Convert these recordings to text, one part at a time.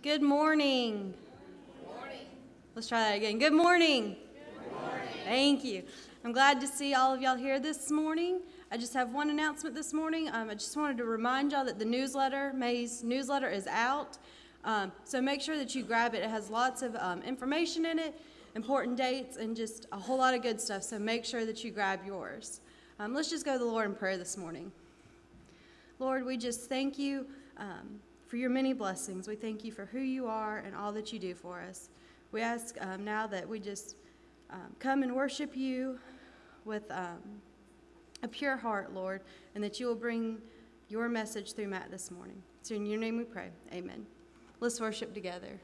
Good morning. Good morning. Let's try that again. Good morning. Good morning. Thank you. I'm glad to see all of y'all here this morning. I just have one announcement this morning. I just wanted to remind y'all that the newsletter, May's newsletter, is out. So make sure that you grab it. It has lots of information in it, important dates, and just a whole lot of good stuff. So make sure that you grab yours. Let's just go to the Lord in prayer this morning. Lord, we just thank you for your many blessings. We thank you for who you are and all that you do for us. We ask now that we just come and worship you with a pure heart, Lord, and that you will bring your message through Matt this morning. So in your name we pray. Amen. Let's worship together.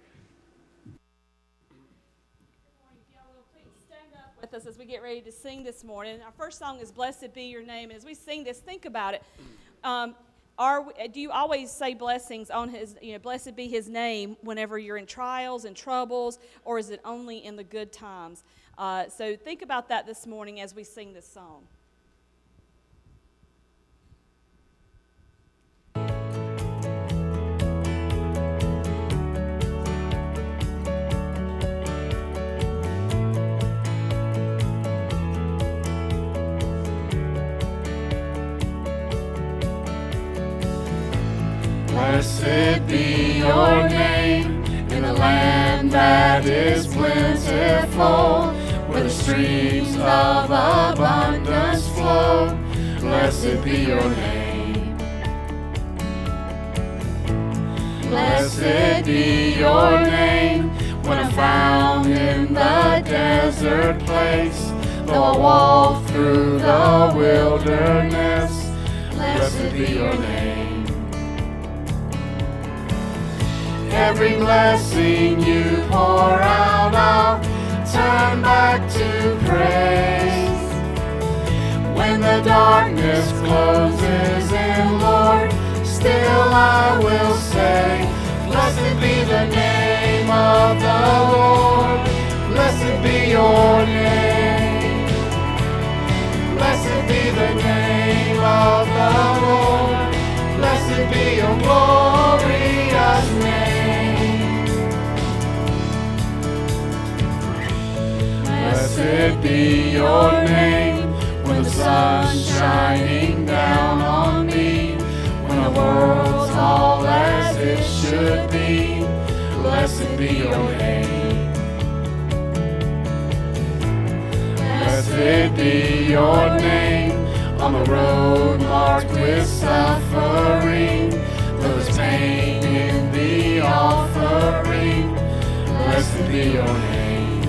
With us as we get ready to sing this morning. Our first song is Blessed Be Your Name. And as we sing this, think about it. Do you always say blessings on his, blessed be his name whenever you're in trials and troubles, or is it only in the good times? So think about that this morning as we sing this song. Blessed be your name in a land that is plentiful, where the streams of abundance flow. Blessed be your name. Blessed be your name when I'm found in the desert place, though I walk through the wilderness. Blessed be your name. Every blessing you pour out, I'll turn back to praise. When the darkness closes in, Lord, still I will say, blessed be the name of the Lord. Blessed be your name. Blessed be the name of the Lord. Blessed be your glorious name. Blessed be your name when the sun's shining down on me, when the world's all as it should be. Blessed be your name. Blessed be your name on the road marked with suffering, though there's pain in the offering. Blessed be your name.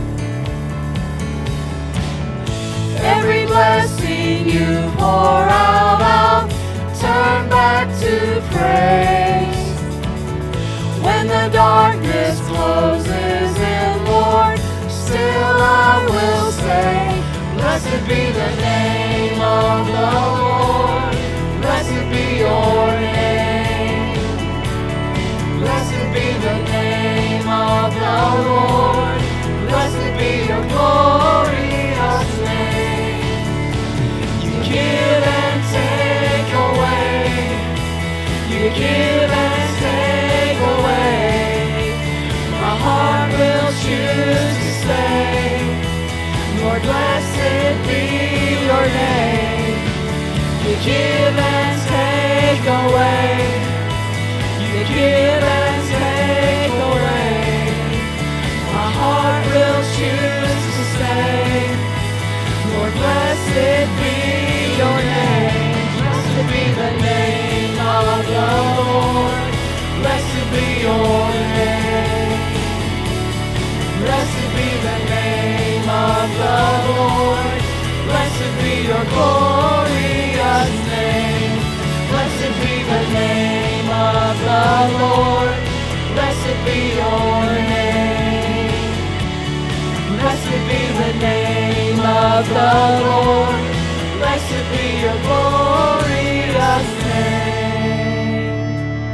Every blessing you pour out, I'll turn back to praise. When the darkness closes in, Lord, still I will say, blessed be the name of the Lord. Blessed be your name. Blessed be the name of the Lord. Blessed be your glorious name. Give and take away. You give and take away. My heart will choose to stay. Lord, blessed be your name. You give and take away. You give and take away. My heart will choose to stay. Lord, blessed be your name. Blessed be the name of the Lord. Blessed be your name. Blessed be the name of the Lord. Blessed be your glorious name. Blessed be the name of the Lord. Blessed be your name. Blessed be the name of the Lord. Blessed be your glorious name.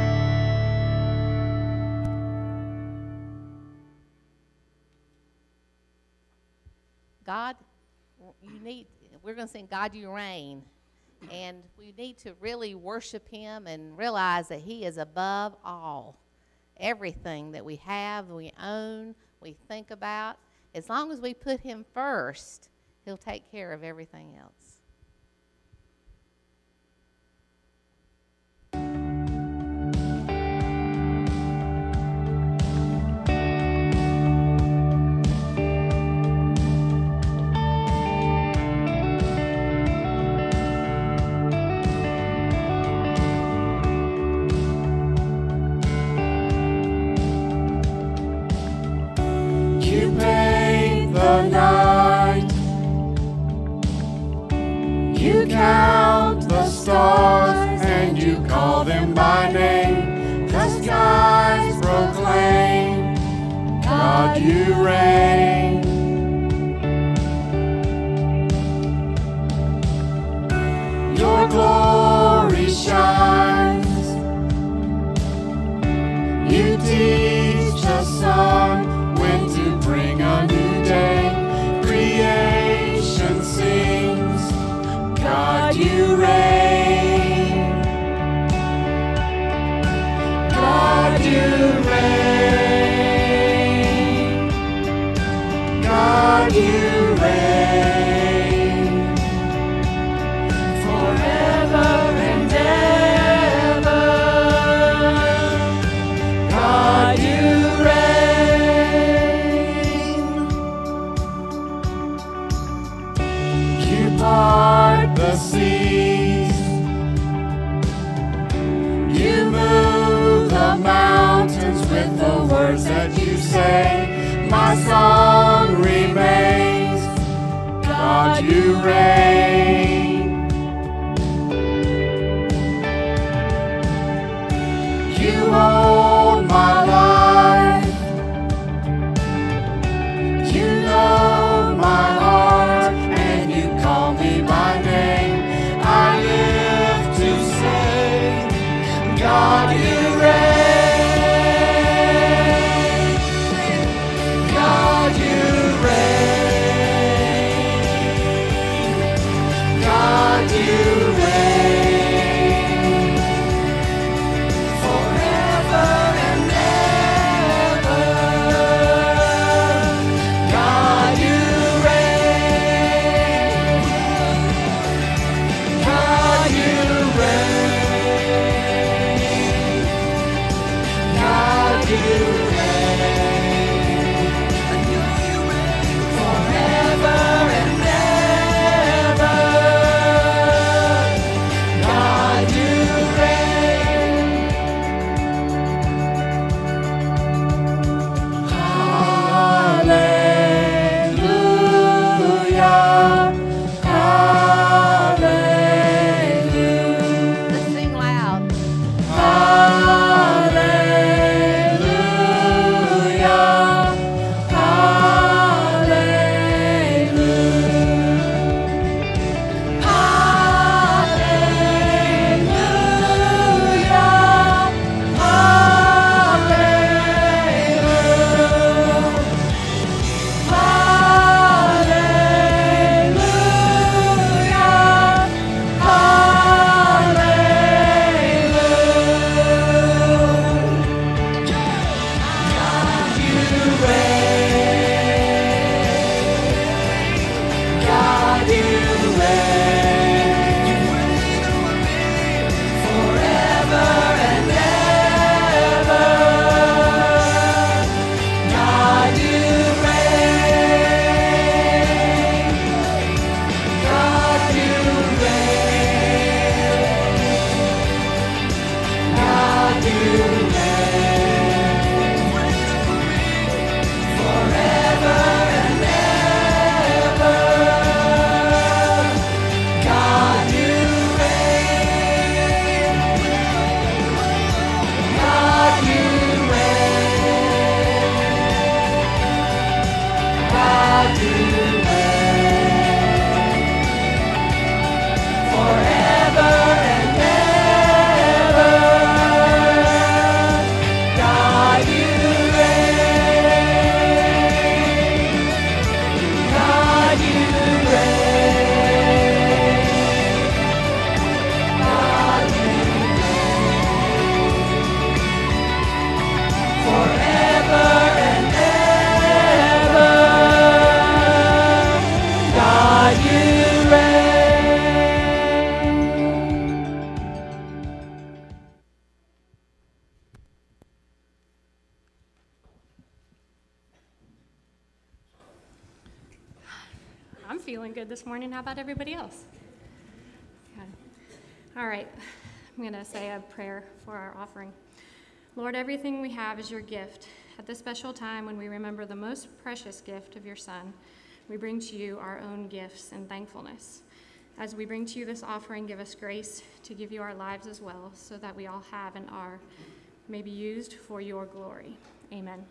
God, we're going to sing God You Reign. And we need to really worship him and realize that he is above all. everything that we have, we own, we think about. As long as we put him first, he'll take care of everything else. You paint the night, you count the stars, and you call them by name. The skies proclaim, God, you reign. Your glory shines, you teach the sun when to bring a new day. Creation sings, God, you reign. God, you reign. God, you reign. Forever and ever. God, you reign. You part the seas, you move the mountains with the words that you say. My song remains, God, you reign. You hold my life, you know my heart, and you call me by name. I live to say, God, you reign. God, you reign. feeling good this morning. How about everybody else? Good. All right. I'm going to say a prayer for our offering. Lord, everything we have is your gift. At this special time when we remember the most precious gift of your Son, we bring to you our own gifts and thankfulness. As we bring to you this offering, give us grace to give you our lives as well, so that we all have and may be used for your glory. Amen.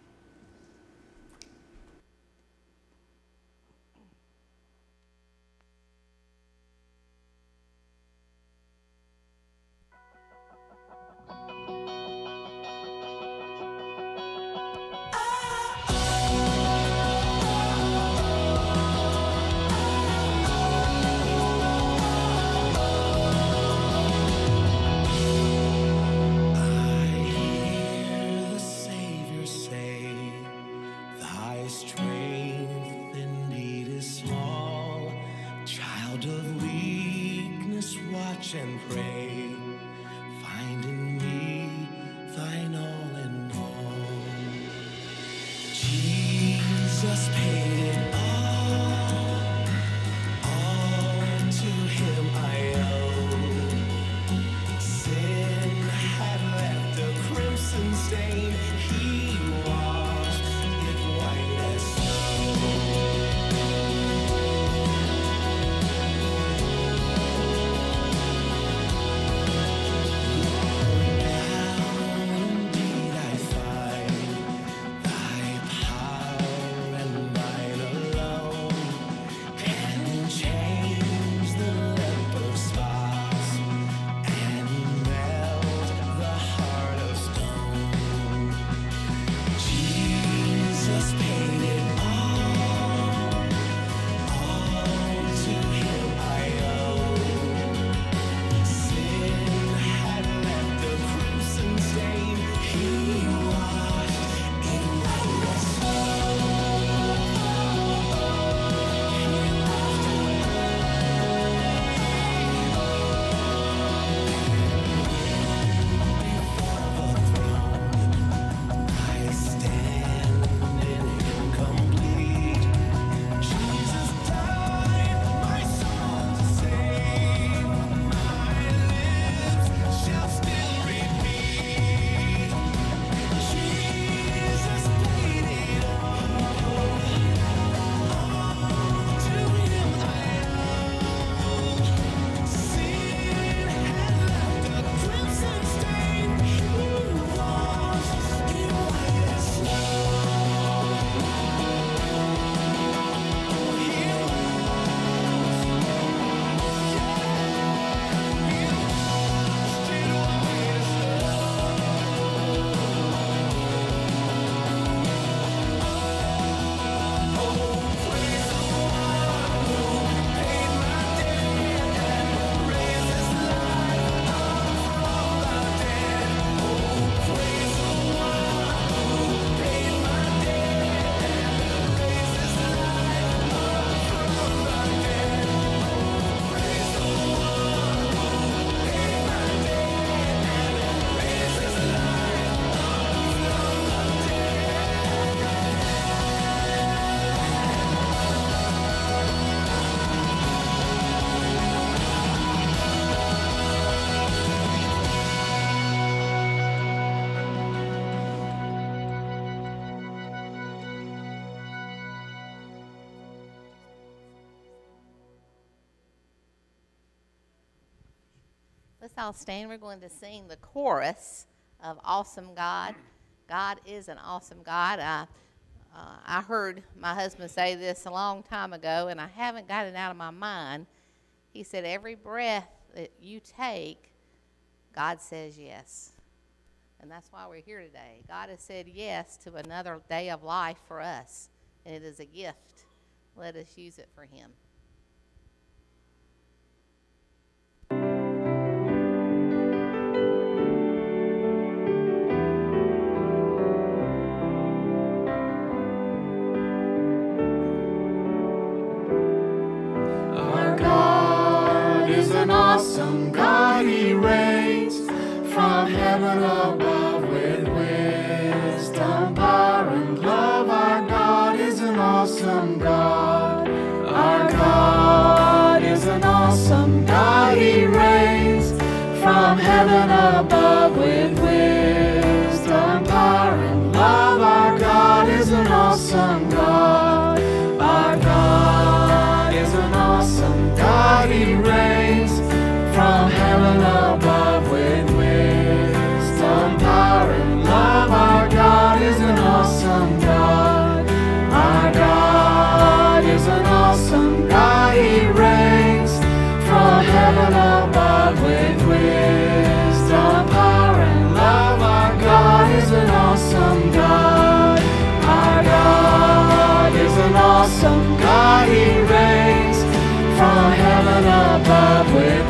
And pray, find in me thine all in all. Jesus paid it all to him I owe. Sin had left a crimson stain, he washed it white as snow. Let's all stand. We're going to sing the chorus of Awesome God. God is an awesome God. I heard my husband say this a long time ago, and I haven't got it out of my mind. He said, every breath that you take, God says yes. And that's why we're here today. God has said yes to another day of life for us, and it is a gift. Let us use it for him. An awesome God, he reigns from heaven above with wisdom, power, and love. Our God is an awesome God. Our God heaven above with wisdom, power, and love. Our God is an awesome God. Our God is an awesome God. He reigns from heaven above with wisdom, power, and love. Our God is an awesome God. Our God is an awesome God. He reigns from heaven above with wisdom, power, and love. Our God is an awesome God. Our God is an awesome God. He reigns from heaven above with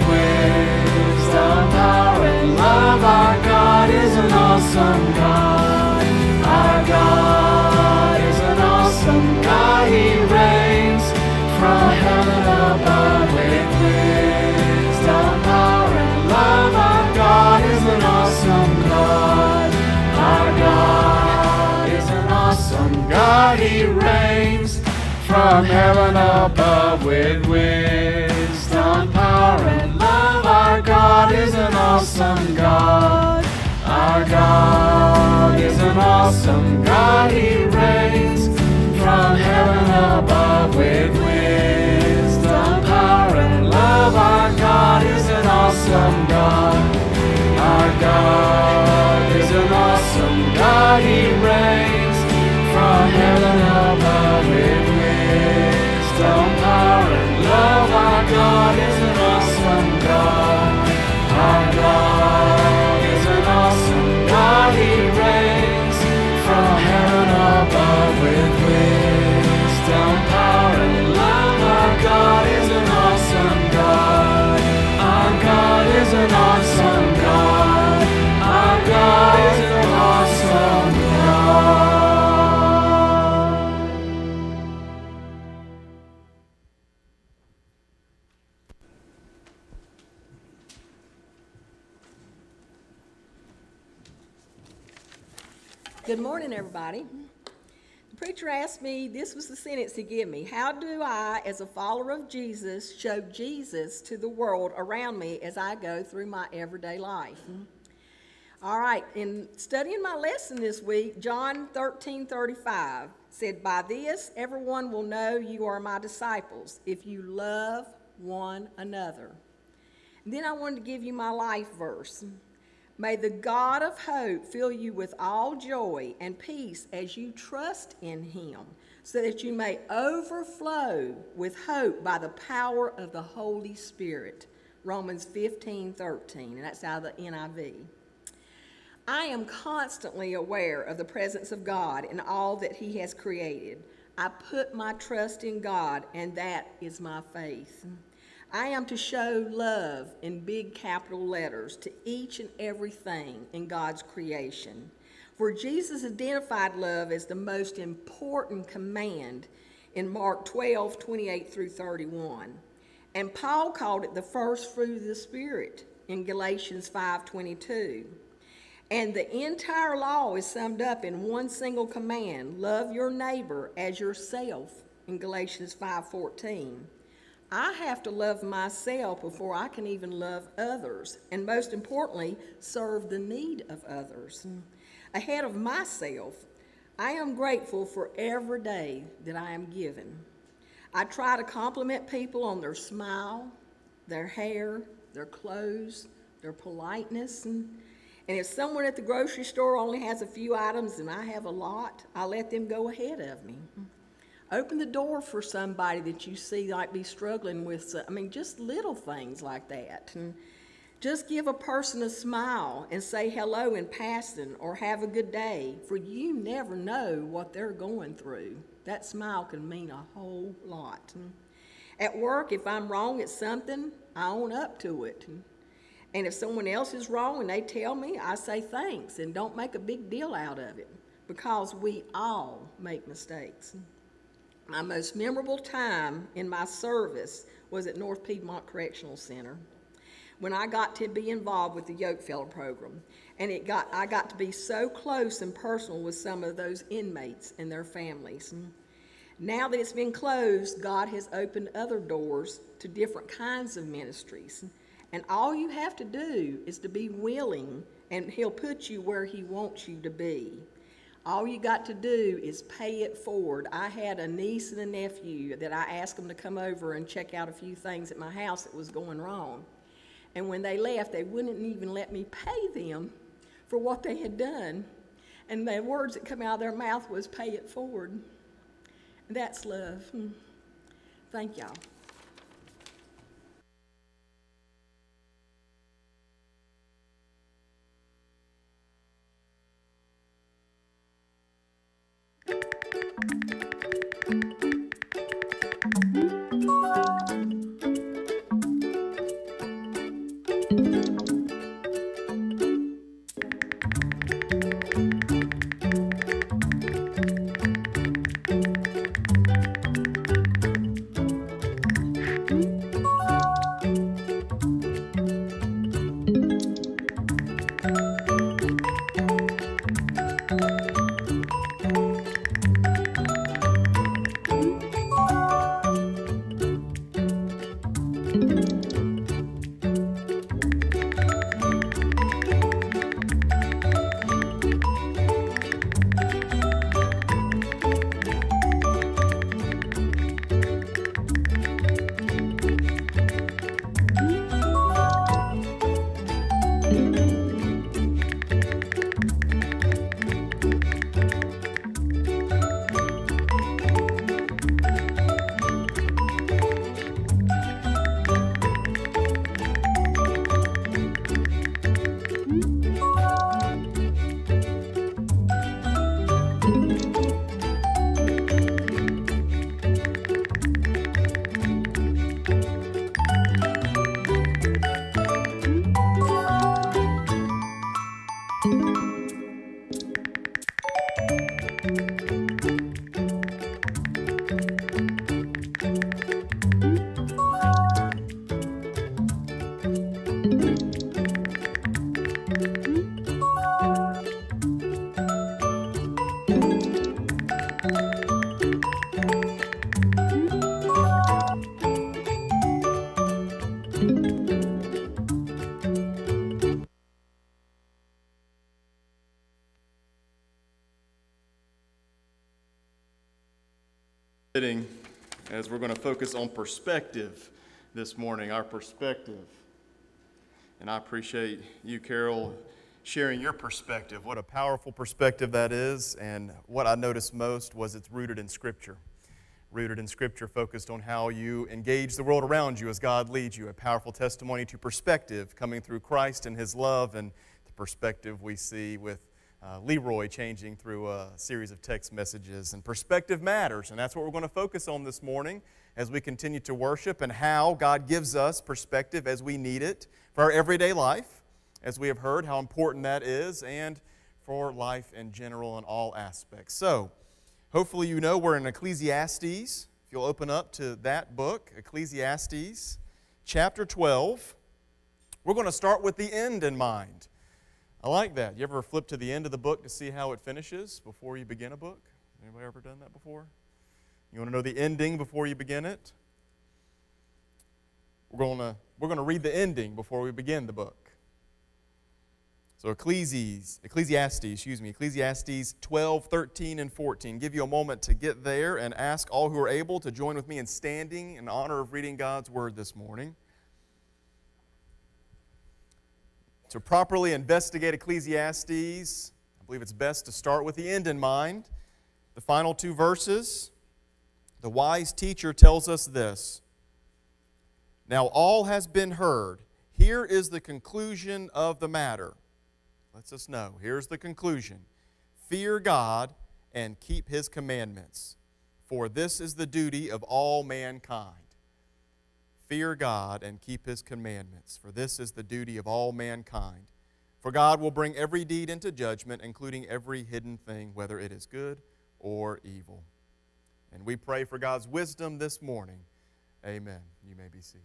wisdom, power, and love. Our God is an awesome God. Our God is an awesome God. He reigns from heaven above with wisdom, power, and love. Our God is an awesome God. Our God is an awesome God. He reigns from heaven above with wisdom, power, and love. Our God is an awesome God. Our God is an awesome God. He reigns from heaven above with wisdom, power, and love. Our God is an awesome God. Our God is an awesome God. He reigns from heaven above with wisdom, power, and love. Our God is an awesome God. Our God is an awesome God. He reigns from heaven above with wisdom, power, and love. Our God is an awesome God. Our God is an awesome God. Our God is an awesome God. Good morning, everybody. The preacher asked me, this was the sentence he gave me: how do I, as a follower of Jesus, show Jesus to the world around me as I go through my everyday life? All right, in studying my lesson this week, John 13:35 said, "By this everyone will know you are my disciples, if you love one another." And then I wanted to give you my life verse. May the God of hope fill you with all joy and peace as you trust in him, so that you may overflow with hope by the power of the Holy Spirit. Romans 15:13, and that's out of the NIV. I am constantly aware of the presence of God in all that he has created. I put my trust in God, and that is my faith. I am to show love in big capital letters to each and everything in God's creation. For Jesus identified love as the most important command in Mark 12:28 through 31. And Paul called it the first fruit of the Spirit in Galatians 5:22. And the entire law is summed up in one single command: love your neighbor as yourself in Galatians 5:14. I have to love myself before I can even love others, and most importantly, serve the need of others. Ahead of myself, I am grateful for every day that I am given. I try to compliment people on their smile, their hair, their clothes, their politeness, and if someone at the grocery store only has a few items and I have a lot, I let them go ahead of me. Open the door for somebody that you see might be struggling with, just little things like that. And just give a person a smile and say hello in passing or have a good day, for you never know what they're going through. That smile can mean a whole lot. At work, if I'm wrong at something, I own up to it. And if someone else is wrong and they tell me, I say thanks and don't make a big deal out of it, because we all make mistakes. My most memorable time in my service was at North Piedmont Correctional Center, when I got to be involved with the Yokefellow program. And I got to be so close and personal with some of those inmates and their families. Now that it's been closed, God has opened other doors to different kinds of ministries. And all you have to do is to be willing, and He'll put you where He wants you to be. All you got to do is pay it forward. I had a niece and a nephew that I asked them to come over and check out a few things at my house that was going wrong. And when they left, they wouldn't even let me pay them for what they had done. And the words that come out of their mouth was, pay it forward. That's love. Thank y'all. As we're going to focus on perspective this morning, our perspective. And I appreciate you, Carol, sharing your perspective. What a powerful perspective that is. And what I noticed most was it's rooted in Scripture. Rooted in Scripture, focused on how you engage the world around you as God leads you. A powerful testimony to perspective coming through Christ and His love, and the perspective we see with Leroy changing through a series of text messages. And perspective matters, and that's what we're going to focus on this morning as we continue to worship, and how God gives us perspective as we need it for our everyday life, as we have heard how important that is, and for life in general in all aspects. So, hopefully you know we're in Ecclesiastes. If you'll open up to that book, Ecclesiastes, chapter 12. We're going to start with the end in mind. I like that. You ever flip to the end of the book to see how it finishes before you begin a book? Anybody ever done that before? You want to know the ending before you begin it? We're going to read the ending before we begin the book. So Ecclesiastes 12, 13, and 14. Give you a moment to get there and ask all who are able to join with me in standing in honor of reading God's Word this morning. To properly investigate Ecclesiastes, I believe it's best to start with the end in mind. The final two verses, the wise teacher tells us this: "Now all has been heard. Here is the conclusion of the matter." Lets us know. Here's the conclusion. "Fear God and keep His commandments, for this is the duty of all mankind." Fear God and keep His commandments, for this is the duty of all mankind. For God will bring every deed into judgment, including every hidden thing, whether it is good or evil. And we pray for God's wisdom this morning. Amen. You may be seated.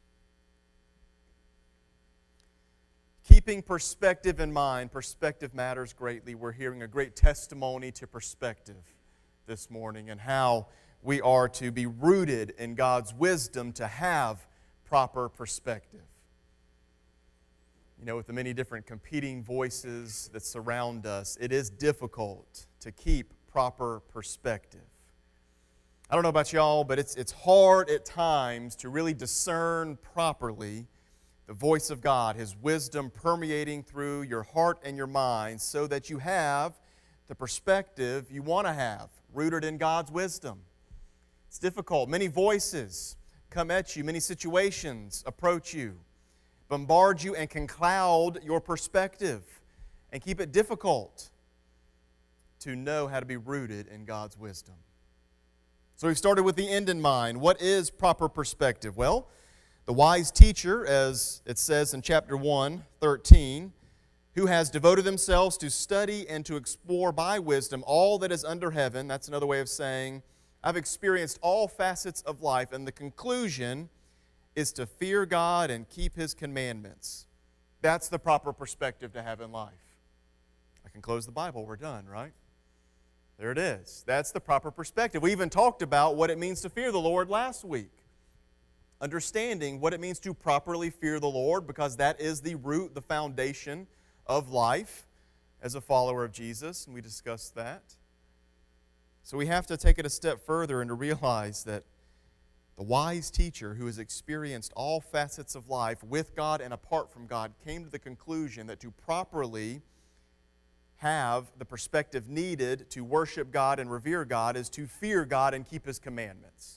Keeping perspective in mind, perspective matters greatly. We're hearing a great testimony to perspective this morning, and how we are to be rooted in God's wisdom to have proper perspective. With the many different competing voices that surround us, it is difficult to keep proper perspective. I don't know about y'all, but it's hard at times to really discern properly the voice of God, His wisdom permeating through your heart and your mind so that you have the perspective you want to have, rooted in God's wisdom. It's difficult. Many voices come at you, many situations approach you, bombard you, and can cloud your perspective and keep it difficult to know how to be rooted in God's wisdom. So we've started with the end in mind. What is proper perspective? Well, the wise teacher, as it says in chapter 1:13, who has devoted themselves to study and to explore by wisdom all that is under heaven. That's another way of saying, I've experienced all facets of life, and the conclusion is to fear God and keep His commandments. That's the proper perspective to have in life. I can close the Bible. We're done, right? There it is. That's the proper perspective. We even talked about what it means to fear the Lord last week. Understanding what it means to properly fear the Lord, because that is the root, the foundation of life as a follower of Jesus, and we discussed that. So we have to take it a step further and to realize that the wise teacher who has experienced all facets of life with God and apart from God came to the conclusion that to properly have the perspective needed to worship God and revere God is to fear God and keep His commandments.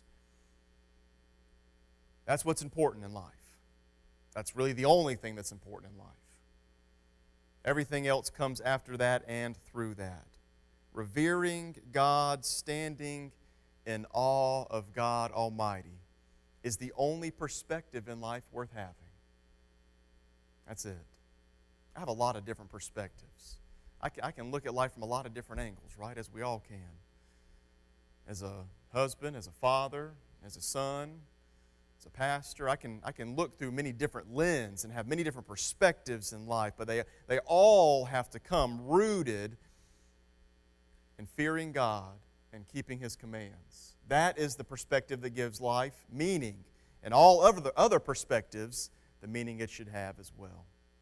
That's what's important in life. That's really the only thing that's important in life. Everything else comes after that and through that. Revering God, standing in awe of God Almighty is the only perspective in life worth having. That's it. I have a lot of different perspectives. I can look at life from a lot of different angles, right, as we all can. As a husband, as a father, as a son, as a pastor, I can look through many different lenses and have many different perspectives in life, but they all have to come rooted in fearing God and keeping His commands. That is the perspective that gives life meaning, and all of the other perspectives, the meaning it should have as well.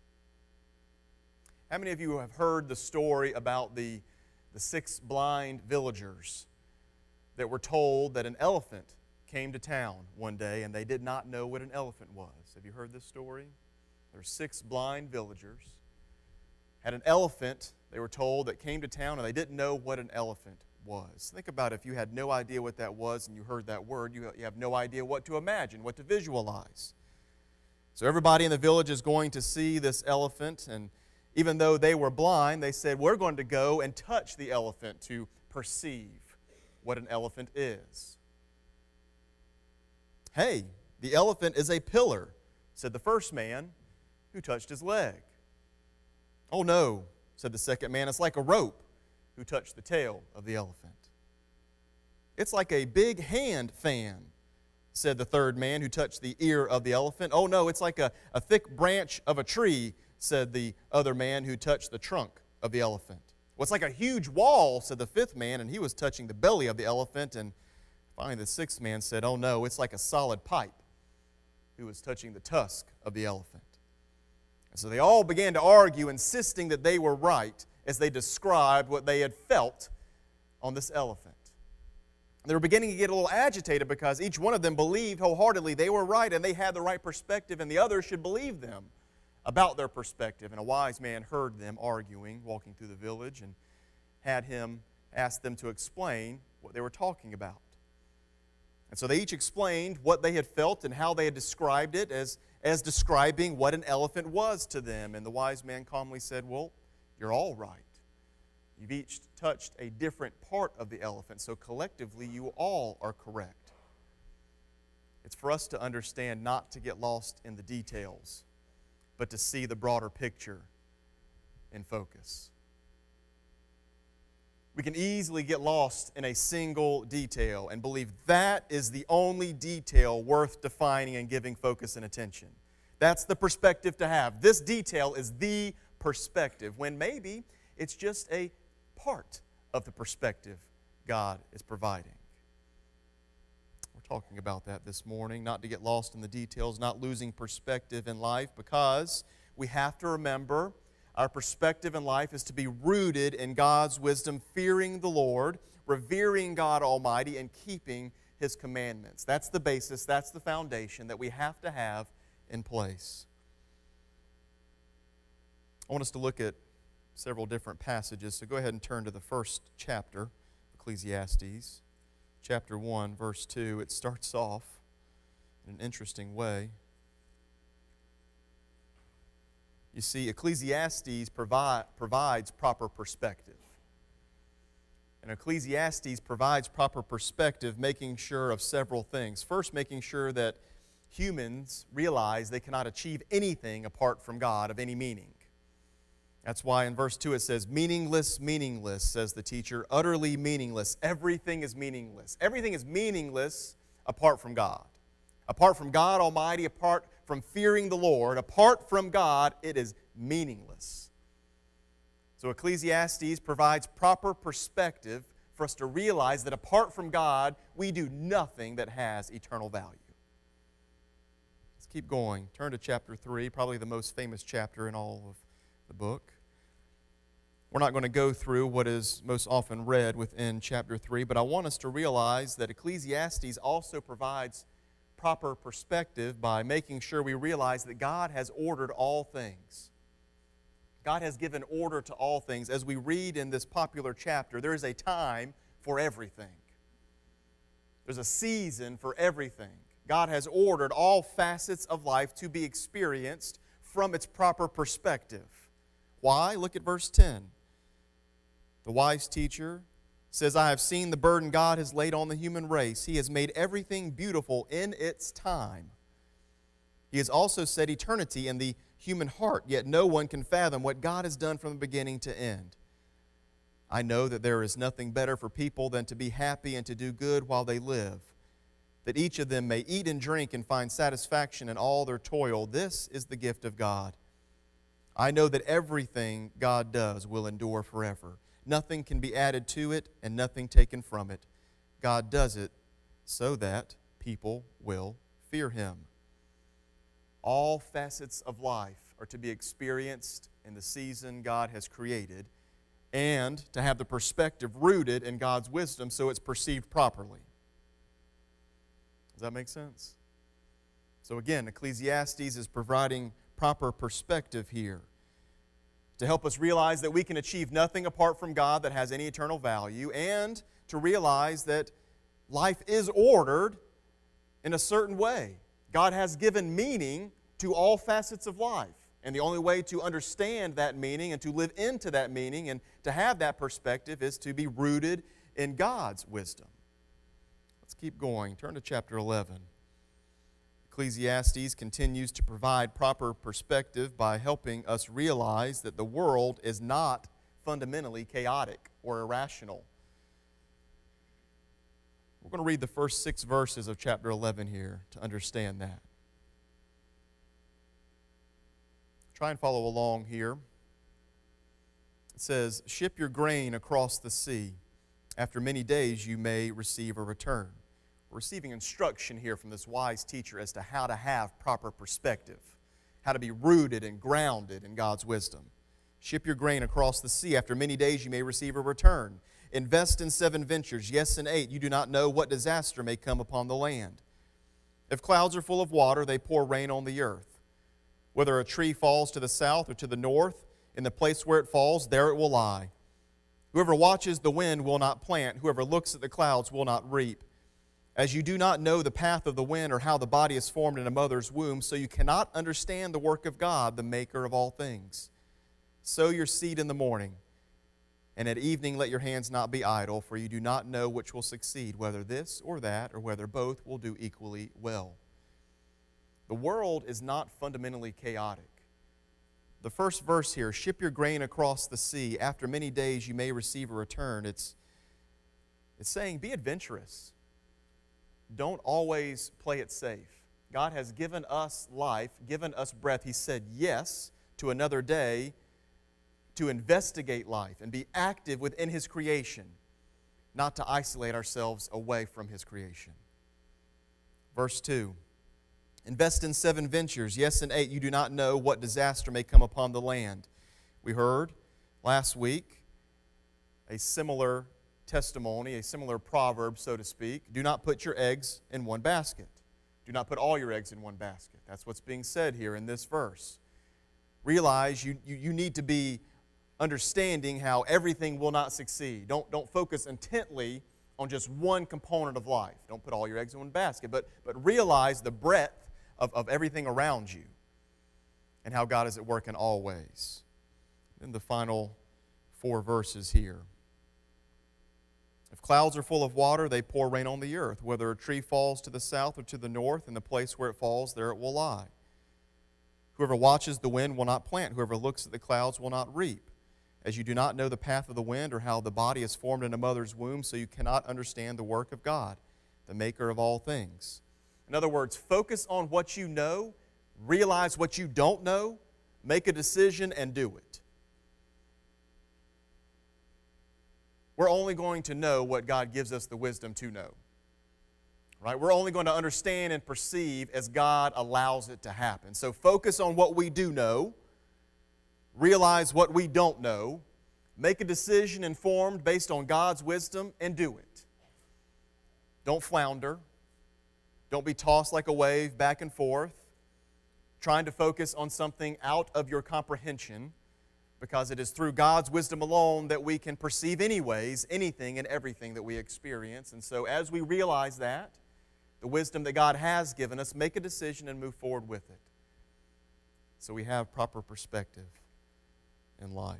How many of you have heard the story about the 6 blind villagers that were told that an elephant came to town one day and they did not know what an elephant was? Have you heard this story? There were 6 blind villagers. Had an elephant, they were told, that came to town and they didn't know what an elephant was. Think about if you had no idea what that was and you heard that word, you have no idea what to imagine, what to visualize. So everybody in the village is going to see this elephant, and even though they were blind, they said, we're going to go and touch the elephant to perceive what an elephant is. Hey, the elephant is a pillar, said the first man who touched his leg. Oh no, said the second man, it's like a rope, who touched the tail of the elephant. It's like a big hand fan, said the third man who touched the ear of the elephant. Oh no, it's like a thick branch of a tree, said the other man who touched the trunk of the elephant. Well, it's like a huge wall, said the fifth man, and he was touching the belly of the elephant. And finally the sixth man said, oh no, it's like a solid pipe, who was touching the tusk of the elephant. And so they all began to argue, insisting that they were right as they described what they had felt on this elephant. They were beginning to get a little agitated because each one of them believed wholeheartedly they were right and they had the right perspective, and the others should believe them about their perspective. And a wise man heard them arguing, walking through the village, and had him ask them to explain what they were talking about. And so they each explained what they had felt and how they had described it as describing what an elephant was to them. And the wise man calmly said, well, you're all right. You've each touched a different part of the elephant, so collectively you all are correct. It's for us to understand not to get lost in the details, but to see the broader picture in focus. We can easily get lost in a single detail and believe that is the only detail worth defining and giving focus and attention. That's the perspective to have. This detail is the perspective, when maybe it's just a part of the perspective God is providing. We're talking about that this morning, not to get lost in the details, not losing perspective in life, because we have to remember our perspective in life is to be rooted in God's wisdom, fearing the Lord, revering God Almighty, and keeping His commandments. That's the basis, that's the foundation that we have to have in place. I want us to look at several different passages, so go ahead and turn to the first chapter, Ecclesiastes, chapter 1, verse 2. It starts off in an interesting way. You see, Ecclesiastes provides proper perspective. And Ecclesiastes provides proper perspective, making sure of several things. First, making sure that humans realize they cannot achieve anything apart from God of any meaning. That's why in verse 2 it says, meaningless, meaningless, says the teacher, utterly meaningless. Everything is meaningless. Everything is meaningless apart from God. Apart from God Almighty, apart from fearing the Lord, apart from God, it is meaningless. So Ecclesiastes provides proper perspective for us to realize that apart from God, we do nothing that has eternal value. Let's keep going. Turn to chapter 3, probably the most famous chapter in all of the book. We're not going to go through what is most often read within chapter 3, but I want us to realize that Ecclesiastes also provides proper perspective by making sure we realize that God has ordered all things. God has given order to all things. As we read in this popular chapter, there is a time for everything. There's a season for everything. God has ordered all facets of life to be experienced from its proper perspective. Why? Look at verse 10. The wise teacher says, I have seen the burden God has laid on the human race. He has made everything beautiful in its time. He has also set eternity in the human heart, yet no one can fathom what God has done from the beginning to end. I know that there is nothing better for people than to be happy and to do good while they live, that each of them may eat and drink and find satisfaction in all their toil. This is the gift of God. I know that everything God does will endure forever. Nothing can be added to it and nothing taken from it. God does it so that people will fear Him. All facets of life are to be experienced in the season God has created and to have the perspective rooted in God's wisdom so it's perceived properly. Does that make sense? So again, Ecclesiastes is providing proper perspective here to help us realize that we can achieve nothing apart from God that has any eternal value, and to realize that life is ordered in a certain way. God has given meaning to all facets of life, and the only way to understand that meaning and to live into that meaning and to have that perspective is to be rooted in God's wisdom. Let's keep going. Turn to chapter 11. Ecclesiastes continues to provide proper perspective by helping us realize that the world is not fundamentally chaotic or irrational. We're going to read the first 6 verses of chapter 11 here to understand that. Try and follow along here. It says, ship your grain across the sea. After many days you may receive a return. We're receiving instruction here from this wise teacher as to how to have proper perspective, how to be rooted and grounded in God's wisdom. Ship your grain across the sea. After many days you may receive a return. Invest in 7 ventures, yes, in 8. You do not know what disaster may come upon the land. If clouds are full of water, they pour rain on the earth. Whether a tree falls to the south or to the north, in the place where it falls, there it will lie. Whoever watches the wind will not plant. Whoever looks at the clouds will not reap. As you do not know the path of the wind or how the body is formed in a mother's womb, so you cannot understand the work of God, the maker of all things. Sow your seed in the morning, and at evening let your hands not be idle, for you do not know which will succeed, whether this or that, or whether both will do equally well. The world is not fundamentally chaotic. The first verse here, ship your grain across the sea. After many days you may receive a return. It's saying be adventurous. Don't always play it safe. God has given us life, given us breath. He said yes to another day to investigate life and be active within His creation, not to isolate ourselves away from His creation. Verse 2, Invest in 7 ventures. Yes, in 8, you do not know what disaster may come upon the land. We heard last week a similar testimony, a similar proverb, so to speak. Do not put your eggs in one basket. Do not put all your eggs in one basket. That's what's being said here in this verse. Realize you need to be understanding how everything will not succeed. Don't focus intently on just one component of life. Don't put all your eggs in one basket, but realize the breadth of everything around you and how God is at work in all ways. Then the final 4 verses here. If clouds are full of water, they pour rain on the earth. Whether a tree falls to the south or to the north, in the place where it falls, there it will lie. Whoever watches the wind will not plant. Whoever looks at the clouds will not reap. As you do not know the path of the wind or how the body is formed in a mother's womb, so you cannot understand the work of God, the maker of all things. In other words, focus on what you know, realize what you don't know, make a decision, and do it. We're only going to know what God gives us the wisdom to know. Right? We're only going to understand and perceive as God allows it to happen. So focus on what we do know, realize what we don't know, make a decision informed based on God's wisdom, and do it. Don't flounder. Don't be tossed like a wave back and forth, trying to focus on something out of your comprehension, because it is through God's wisdom alone that we can perceive anyways anything and everything that we experience. And so as we realize that, the wisdom that God has given us, make a decision and move forward with it, so we have proper perspective in life.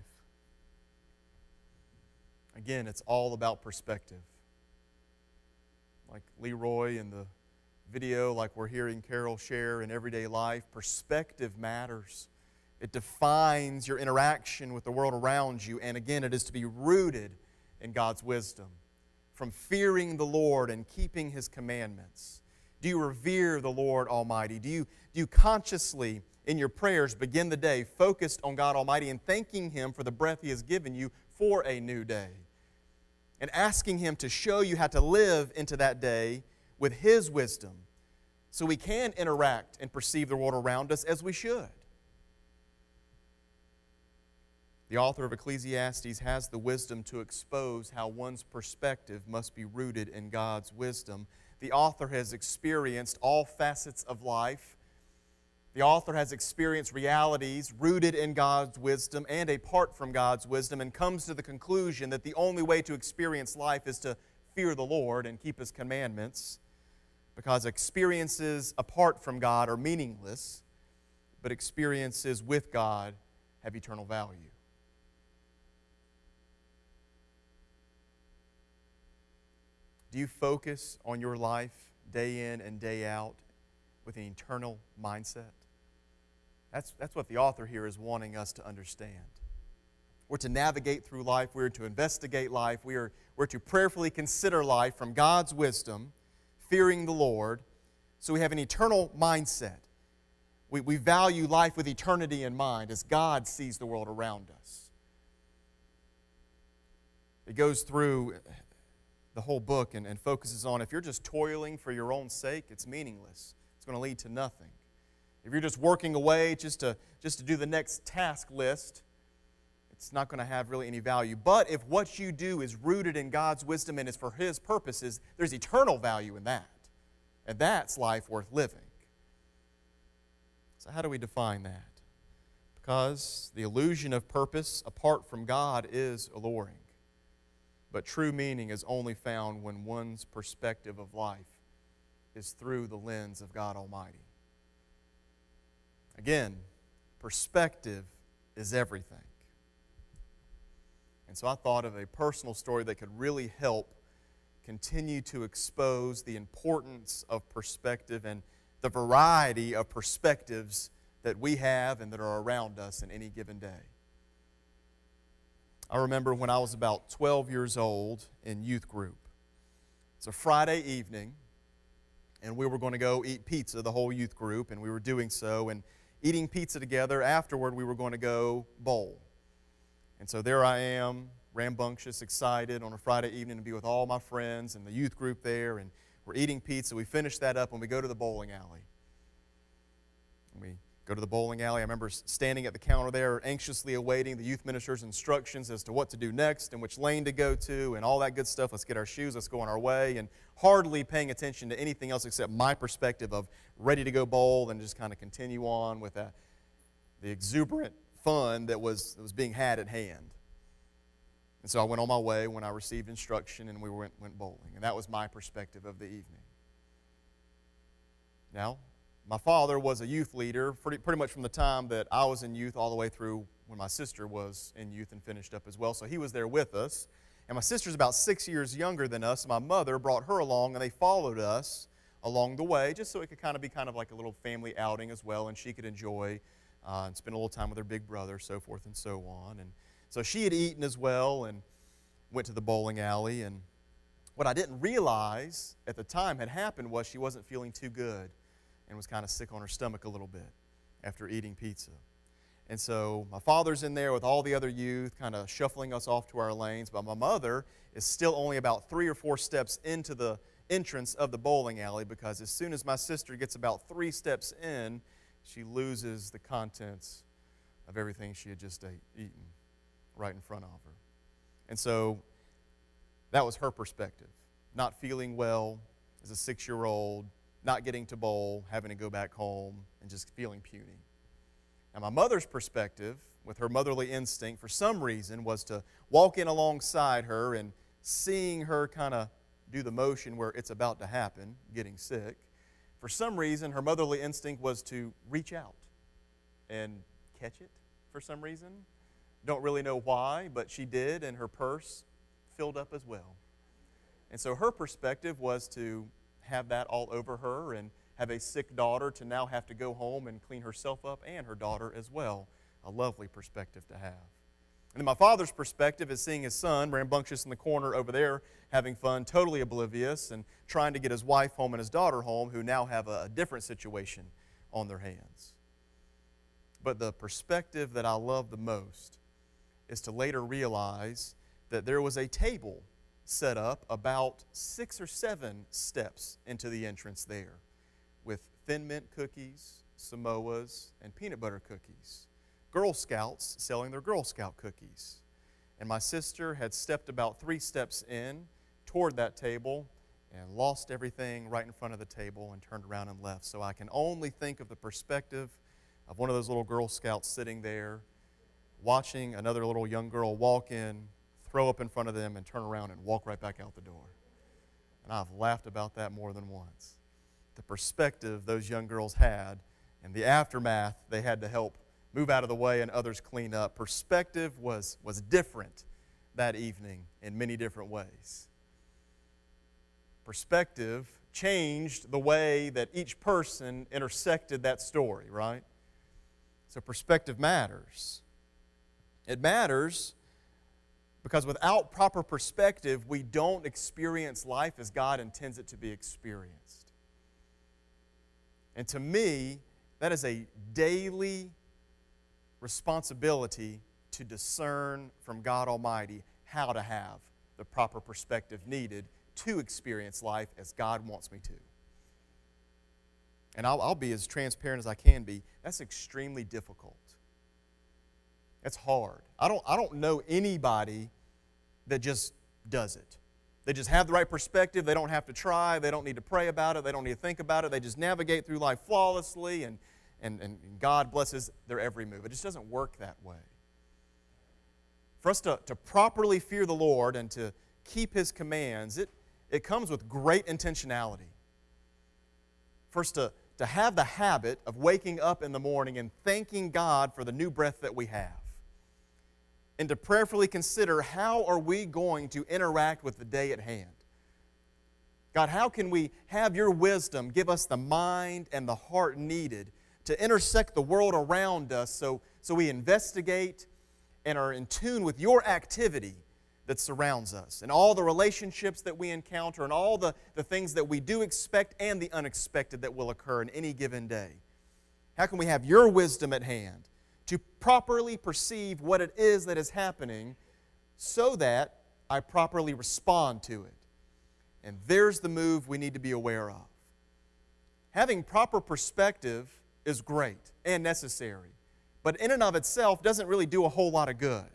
Again, it's all about perspective. Like Leroy in the video, like we're hearing Carol share in everyday life, perspective matters. It defines your interaction with the world around you, and again, it is to be rooted in God's wisdom, from fearing the Lord and keeping His commandments. Do you revere the Lord Almighty? Do you consciously, in your prayers, begin the day focused on God Almighty and thanking Him for the breath He has given you for a new day, and asking Him to show you how to live into that day with His wisdom, so we can interact and perceive the world around us as we should? The author of Ecclesiastes has the wisdom to expose how one's perspective must be rooted in God's wisdom. The author has experienced all facets of life. The author has experienced realities rooted in God's wisdom and apart from God's wisdom, and comes to the conclusion that the only way to experience life is to fear the Lord and keep His commandments, because experiences apart from God are meaningless, but experiences with God have eternal value. Do you focus on your life day in and day out with an eternal mindset? That's what the author here is wanting us to understand. We're to navigate through life. We're to investigate life. We're to prayerfully consider life from God's wisdom, fearing the Lord, so we have an eternal mindset. We value life with eternity in mind as God sees the world around us. It goes through the whole book and focuses on, if you're just toiling for your own sake, it's meaningless. It's going to lead to nothing. If you're just working away just to do the next task list, it's not going to have really any value. But if what you do is rooted in God's wisdom and is for His purposes, there's eternal value in that. And that's life worth living. So how do we define that? Because the illusion of purpose apart from God is alluring. But true meaning is only found when one's perspective of life is through the lens of God Almighty. Again, perspective is everything. And so I thought of a personal story that could really help continue to expose the importance of perspective and the variety of perspectives that we have and that are around us in any given day. I remember when I was about 12 years old in youth group. It's a Friday evening, and we were going to go eat pizza, the whole youth group, and we were doing so. And eating pizza together, afterward we were going to go bowl. And so there I am, rambunctious, excited on a Friday evening to be with all my friends and the youth group there, and we're eating pizza. We finish that up and we go to the bowling alley. We go to the bowling alley. I remember standing at the counter there, anxiously awaiting the youth minister's instructions as to what to do next and which lane to go to and all that good stuff. Let's get our shoes, let's go on our way, and hardly paying attention to anything else except my perspective of ready to go bowl and just kind of continue on with the exuberant fun that was being had at hand. And so I went on my way when I received instruction, and we went bowling. And that was my perspective of the evening. Now, my father was a youth leader pretty much from the time that I was in youth all the way through when my sister was in youth and finished up as well. So he was there with us. And my sister's about 6 years younger than us. My mother brought her along, and they followed us along the way just so it could kind of be like a little family outing as well, and she could enjoy and spend a little time with her big brother, so forth and so on. And so she had eaten as well and went to the bowling alley. And what I didn't realize at the time had happened was she wasn't feeling too good and was kind of sick on her stomach a little bit after eating pizza. And so my father's in there with all the other youth, kind of shuffling us off to our lanes. But my mother is still only about 3 or 4 steps into the entrance of the bowling alley, because as soon as my sister gets about 3 steps in, she loses the contents of everything she had just eaten right in front of her. And so that was her perspective. Not feeling well as a 6-year-old, not getting to bowl, having to go back home, and just feeling puny. Now, my mother's perspective, with her motherly instinct, for some reason, was to walk in alongside her and seeing her kind of do the motion where it's about to happen, getting sick. For some reason, her motherly instinct was to reach out and catch it for some reason. Don't really know why, but she did, and her purse filled up as well. And so her perspective was to have that all over her and have a sick daughter to now have to go home and clean herself up and her daughter as well. A lovely perspective to have. And then my father's perspective is seeing his son rambunctious in the corner over there, having fun, totally oblivious, and trying to get his wife home and his daughter home, who now have a different situation on their hands. But the perspective that I love the most is to later realize that there was a table set up about 6 or 7 steps into the entrance there, with Thin Mint cookies, Samoas, and peanut butter cookies. Girl Scouts selling their Girl Scout cookies. And my sister had stepped about 3 steps in toward that table and lost everything right in front of the table and turned around and left. So I can only think of the perspective of one of those little Girl Scouts sitting there, watching another little young girl walk in, throw up in front of them, and turn around and walk right back out the door. And I've laughed about that more than once. The perspective those young girls had and the aftermath they had to help move out of the way and others clean up. Perspective was different that evening in many different ways. Perspective changed the way that each person intersected that story, right? So perspective matters. It matters because without proper perspective, we don't experience life as God intends it to be experienced. And to me, that is a daily responsibility to discern from God Almighty how to have the proper perspective needed to experience life as God wants me to. And I'll be as transparent as I can be. That's extremely difficult. That's hard. I don't know anybody that just does it. They just have the right perspective. They don't have to try. They don't need to pray about it. They don't need to think about it. They just navigate through life flawlessly, and God blesses their every move. It just doesn't work that way. For us to properly fear the Lord and to keep His commands, it comes with great intentionality. First, to have the habit of waking up in the morning and thanking God for the new breath that we have. And to prayerfully consider, how are we going to interact with the day at hand? God, how can we have your wisdom give us the mind and the heart needed to intersect the world around us so we investigate and are in tune with your activity that surrounds us, and all the relationships that we encounter, and all the things that we do expect and the unexpected that will occur in any given day? How can we have your wisdom at hand to properly perceive what it is that is happening so that I properly respond to it? And there's the move we need to be aware of. Having proper perspective is great and necessary, but in and of itself doesn't really do a whole lot of good.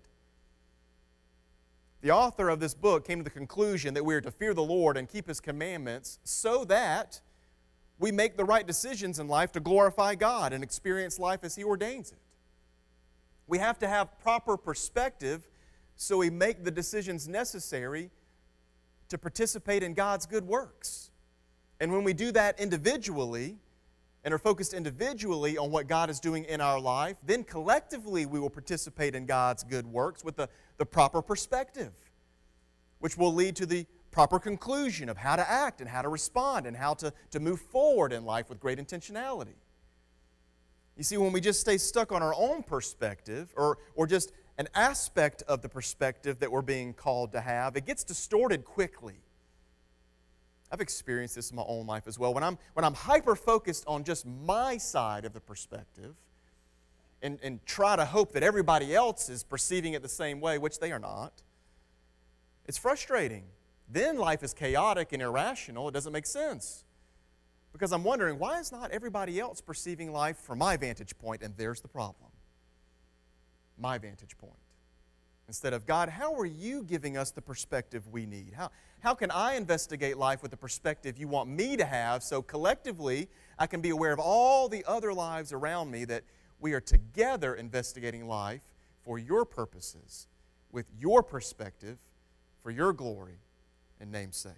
The author of this book came to the conclusion that we are to fear the Lord and keep His commandments so that we make the right decisions in life to glorify God and experience life as He ordains it. We have to have proper perspective so we make the decisions necessary to participate in God's good works. And when we do that individually and are focused individually on what God is doing in our life, then collectively we will participate in God's good works with the proper perspective, which will lead to the proper conclusion of how to act and how to respond and how to move forward in life with great intentionality. You see, when we just stay stuck on our own perspective or just an aspect of the perspective that we're being called to have, it gets distorted quickly. I've experienced this in my own life as well. When I'm hyper-focused on just my side of the perspective and try to hope that everybody else is perceiving it the same way, which they are not, it's frustrating. Then life is chaotic and irrational. It doesn't make sense. Because I'm wondering, why is not everybody else perceiving life from my vantage point? And there's the problem. My vantage point. Instead of, God, how are you giving us the perspective we need? How can I investigate life with the perspective you want me to have so collectively I can be aware of all the other lives around me, that we are together investigating life for your purposes, with your perspective, for your glory and name's sake.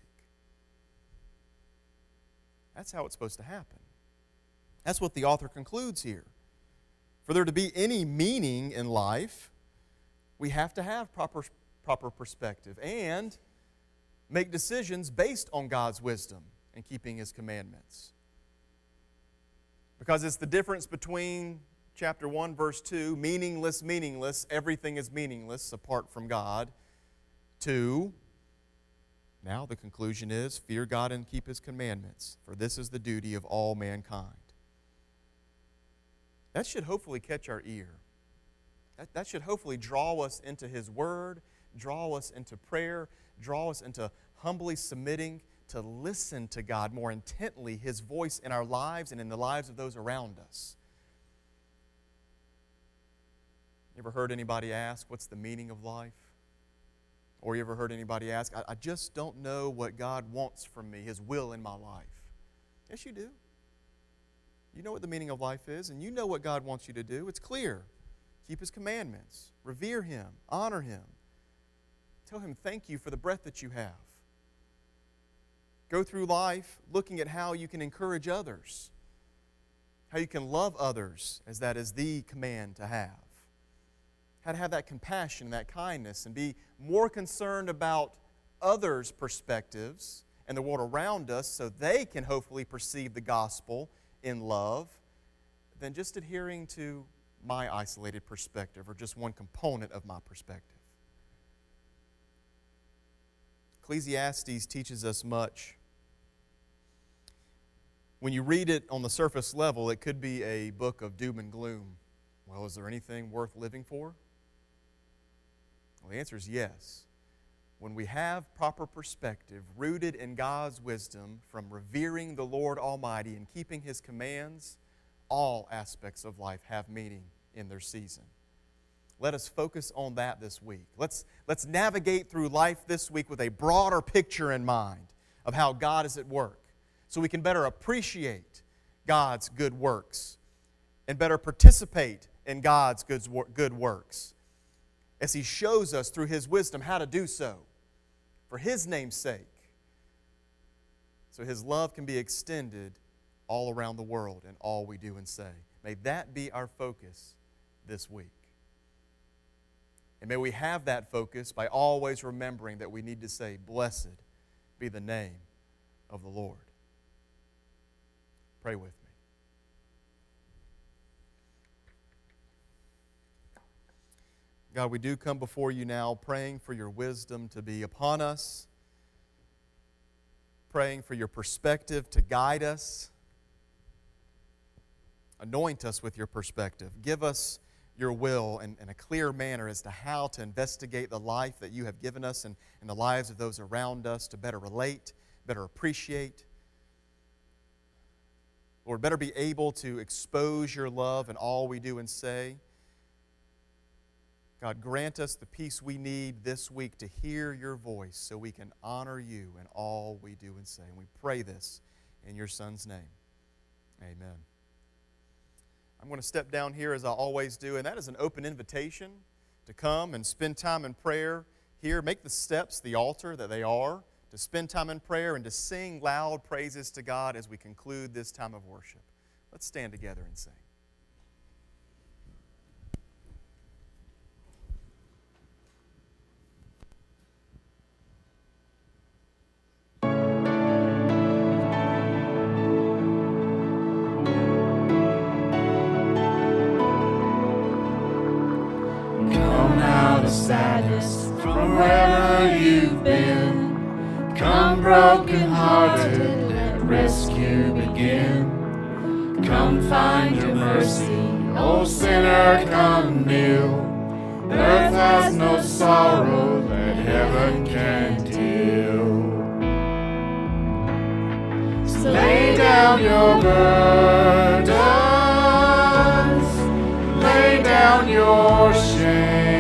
That's how it's supposed to happen. That's what the author concludes here. For there to be any meaning in life, we have to have proper perspective and make decisions based on God's wisdom and keeping His commandments. Because it's the difference between chapter 1, verse 2, meaningless, everything is meaningless apart from God, to, now the conclusion is, fear God and keep His commandments, for this is the duty of all mankind. That should hopefully catch our ear. That should hopefully draw us into His Word, draw us into prayer, draw us into humbly submitting to listen to God more intently, His voice in our lives and in the lives of those around us. You ever heard anybody ask, what's the meaning of life? Or you ever heard anybody ask, I just don't know what God wants from me, His will in my life? Yes, you do. You know what the meaning of life is, and you know what God wants you to do. It's clear. Keep His commandments. Revere Him. Honor Him. Tell Him thank you for the breath that you have. Go through life looking at how you can encourage others, how you can love others, as that is the command to have. How to have that compassion and that kindness and be more concerned about others' perspectives and the world around us so they can hopefully perceive the gospel in love than just adhering to my isolated perspective or just one component of my perspective. Ecclesiastes teaches us much. When you read it on the surface level, it could be a book of doom and gloom. Well, is there anything worth living for? Well, the answer is yes. When we have proper perspective, rooted in God's wisdom, from revering the Lord Almighty and keeping His commands, all aspects of life have meaning in their season. Let us focus on that this week. Let's navigate through life this week with a broader picture in mind of how God is at work, so we can better appreciate God's good works and better participate in God's good works as He shows us through His wisdom how to do so for His name's sake, so His love can be extended all around the world in all we do and say. May that be our focus this week. And may we have that focus by always remembering that we need to say, blessed be the name of the Lord. Pray with me. God, we do come before you now praying for your wisdom to be upon us, praying for your perspective to guide us. Anoint us with your perspective. Give us your will in a clear manner as to how to investigate the life that you have given us and the lives of those around us to better relate, better appreciate, Lord, better be able to expose your love in all we do and say. God, grant us the peace we need this week to hear your voice so we can honor you in all we do and say. And we pray this in your Son's name. Amen. I'm going to step down here as I always do, and that is an open invitation to come and spend time in prayer here. Make the steps the altar that they are, to spend time in prayer and to sing loud praises to God as we conclude this time of worship. Let's stand together and sing. Sadness from wherever you've been. Come broken-hearted, let rescue begin. Come find your mercy, O sinner, come kneel. Earth has no sorrow that heaven can't heal. So lay down your burdens, lay down your shame.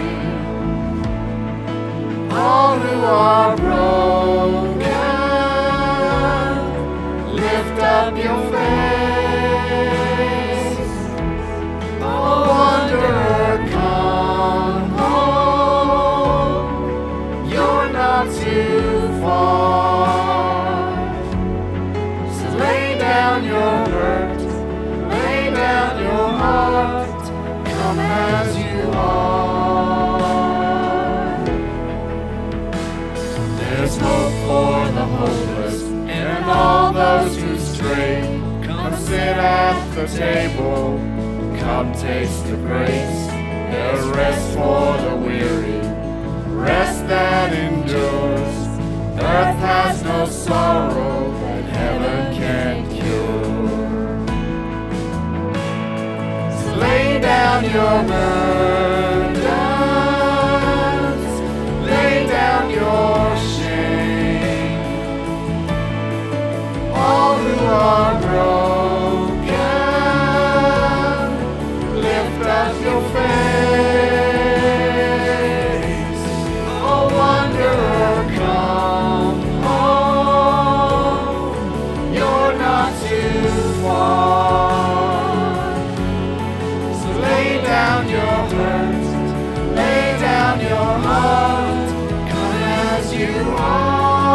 All who are broken, lift up your face. Oh, wanderer, come home. You're not too far. So lay down your hurt, lay down your heart. Come as you are. There's hope for the hopeless and all those who stray. Come sit at the table, come taste the grace. There's rest for the weary, rest that endures. Earth has no sorrow that heaven can't cure. So lay down your burdens, lay down your shame. All who are broken, lift up your face. Oh, wanderer, come home. You're not too far. So lay down your hurt, lay down your heart. Come as you are.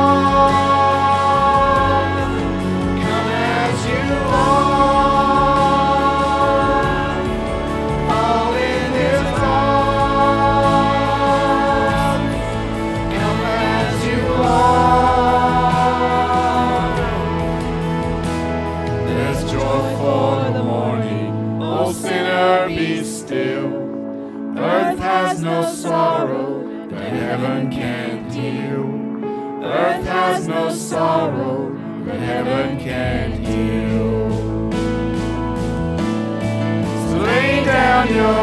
No sorrow that heaven can't heal. Earth has no sorrow that heaven can't heal. So lay down your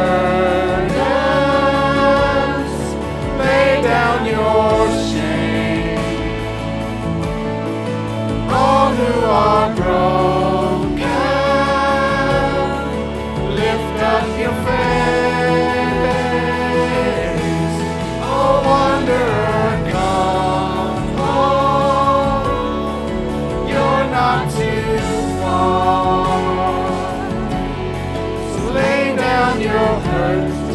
burdens, lay down your shame. All who are broken, lift up your face. Wanderer, come home. You're not too far. So lay down your hurt,